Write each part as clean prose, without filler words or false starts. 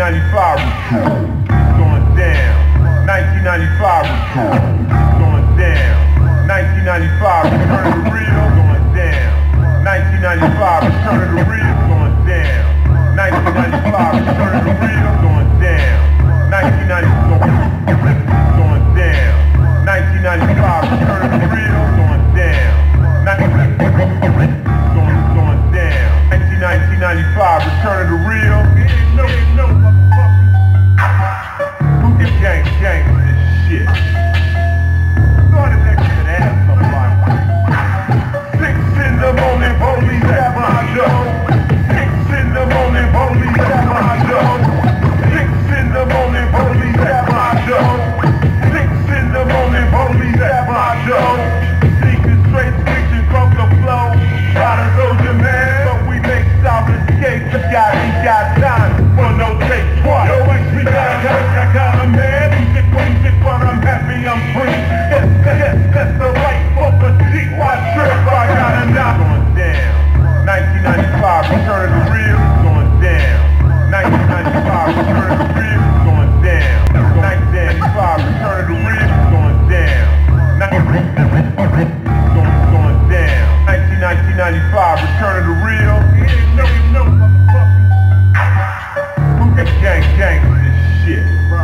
1995 return. Going down. 1995 return. Going down. 1995 return to the real. Going down. 1995 return to the real. Going down. 1995 return to the real. Going down. 1995 going down. 1995 return to the real. Going down. Going down. 1995 return to the real. Who can gang this shit? Started next to the ass somebody. 6 in the morning, police at my door. 6 in the morning, police at my door. 6 in the morning, police at my door. 6 in the morning, police at my door. Seeking straight switching from the flow. Try to soldier man, but we make stop escape. We got time for no take twice. Yo, we got a man. Music, but I'm happy, I'm free. Yes, that's the right for the G. Why trip? I got a knock. Going down. 1995, return to the real. Going down. 1995, return to the real. Going down. 1995, return to the real. Going down. Going down. 1995, return to the real. No, who can gang this shit?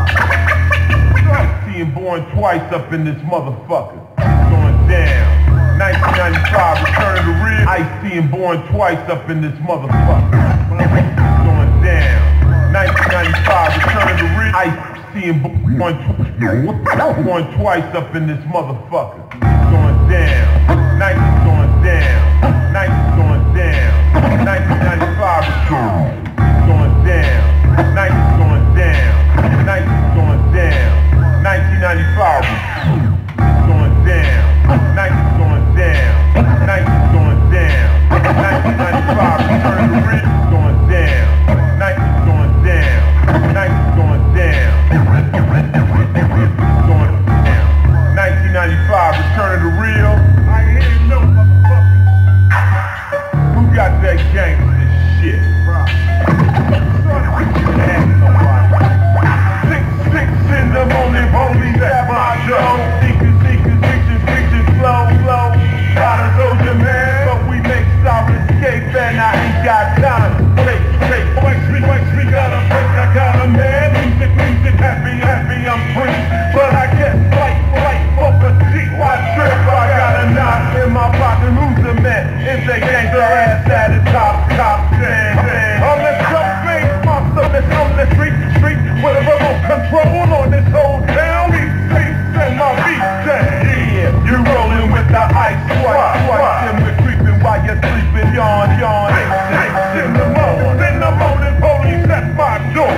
Seeing born twice up in this motherfucker. Going down. 1995, return to the real. I seeing born twice up in this motherfucker. Going down. 1995, return to the real. I seeing born twice up in this motherfucker. Going down. 19 going down. 19 going down. 1995 return. Going down. 19 going down. 19 going down. 1995 return. Going down. 19 going down. 19 going down. 1995 return to the real. Going down. 19 going down. 19 going down. Going down. 1995 return to the real. I ain't no motherfucker. Who got that gangsta shit? Six in the morning, police at my door. Seekers, reaching, slow. Got a soldier man, but we make stop escape, and I ain't got time. We got a break, I got a man. Music, happy, I'm free. But I can't fight for the G. Why trip? I got a knot in my pocket. Who's the man? If they gangsta ass at the top 10. I'm the jumping monster that's on the street with a remote control on this whole town. And my beat yeah, you rolling with the ice twice. And we're creeping while you're sleeping. Yawn. 6 in the morning, police at my door.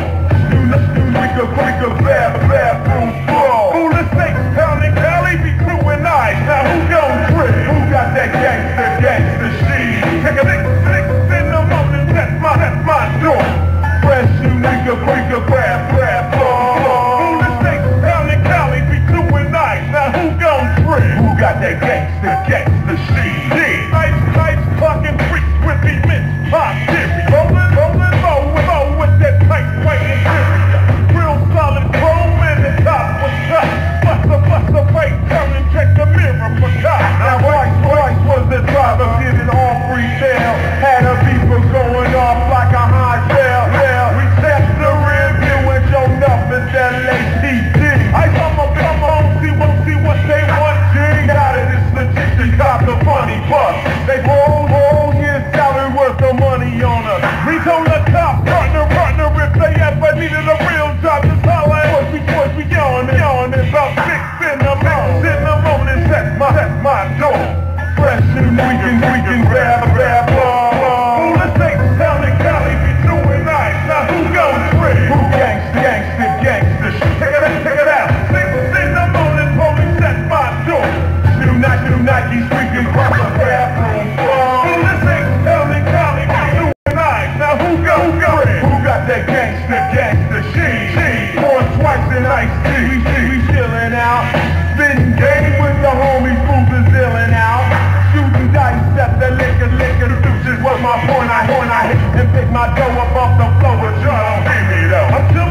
We could bathroom floor. Who the snakes pounding Cali be crewing nice. Now who gon' trip? Who got that gangsta shit? Take a 6 in the morning, that's my door. Fresh you nigga, grab floor. Who the snakes pounding Cali be crewing nice. Now who gon' trip? Who got that gangsta shit? Nice fucking freaks with the mints pop theory. Rolling low with that tight white interior. Real solid chrome and the top was top. Bust the right turn and check the mirror for cop. Now Rice was the driver giving all free tail. Had a beeper going off like a high tail. We tapped the rear view and showed up as that LATD. I come on, see what they want, G. Got it, it's legit, they cop the funny bus. They whole year's salary worth of money on us. We told the cop, partner, if they ever needed a real job, just holler at us, we yawn. It's about 6 in the morning, set my door. Fresh and we can grab who the snakes telling Cali be doing nice. Now who gon' trip? Who gangsta shit? Check it out. 6 in the morning, police at my door. New Nike squeaking from the bathroom floor. Who the snakes telling Cali be doing nice. Now who gon' trip? Who got that gangsta shit? Born twice in Ice-T. We chillin' out. Spitting game with the homies, fools is illin' out. Shooting dice at the liquor deuces was my point. I hit and pick my dough up off the floor, but y'all don't hear me though.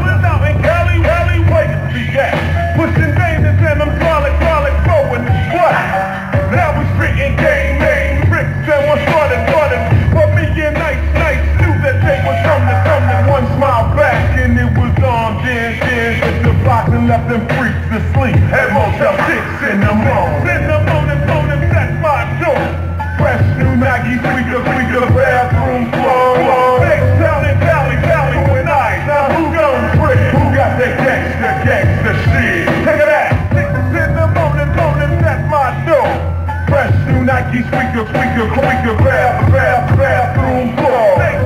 6 in the morning, that's my door. Fresh new Nike squeaker, bathroom floor. Big Cali, with ice. Now who gon' trick? Who got that gangsta shit? Check it out. 6 in the morning, that's my door. Fresh new Nike squeaker, bathroom floor.